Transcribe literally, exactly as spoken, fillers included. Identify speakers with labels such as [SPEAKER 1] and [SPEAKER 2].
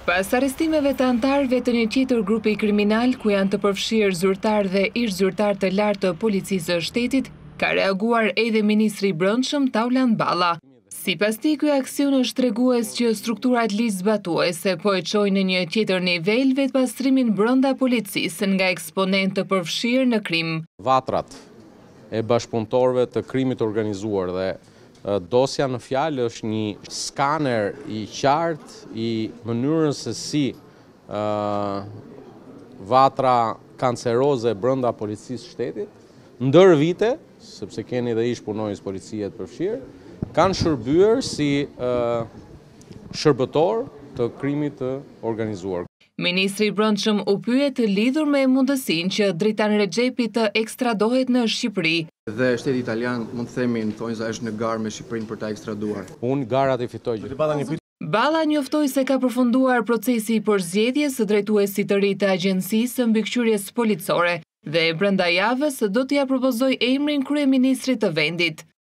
[SPEAKER 1] Pas arrestimeve të antarëve të një tjetër grupi kriminal ku janë të përfshirë zyrtar dhe ish zyrtar të lartë të policisë së shtetit, ka reaguar edhe ministri i Brendshëm Tauland Balla. Sipas tij, ky aksion është tregues që strukturat ligjzbatuese po e çojnë në një tjetër nivel vetpastrimin brenda policisë nga eksponentë të përfshirë në krim.
[SPEAKER 2] Vatrat e bashkëpunëtorëve të krimit organizuar dhe dosja në fjalë është një skaner i qartë i mënyrës se si uh, vatra kanceroze brenda policisë shtetit, ndër vite, sepse keni dhe ish punonjës policie të përfshirë, kanë shërbyer si uh, shërbëtor të krimit të organizuar.
[SPEAKER 1] Ministri i Brendshëm u pyet lidhur me mundësinë që Dritan Rexhepi të ekstradohet në Shqipëri.
[SPEAKER 3] Dhe shteti italian mund të themi në thonjza është në garë me Shqipërinë për ta ekstraduar.
[SPEAKER 2] Unë gara të fitoj.
[SPEAKER 1] Balla njoftoi se ka përfunduar procesi i përzgjedhjes së drejtuesit të ri të agjencisë së mbikëqyrjes policore dhe brenda javës do t'ia propozojë emrin kryeministrit të vendit.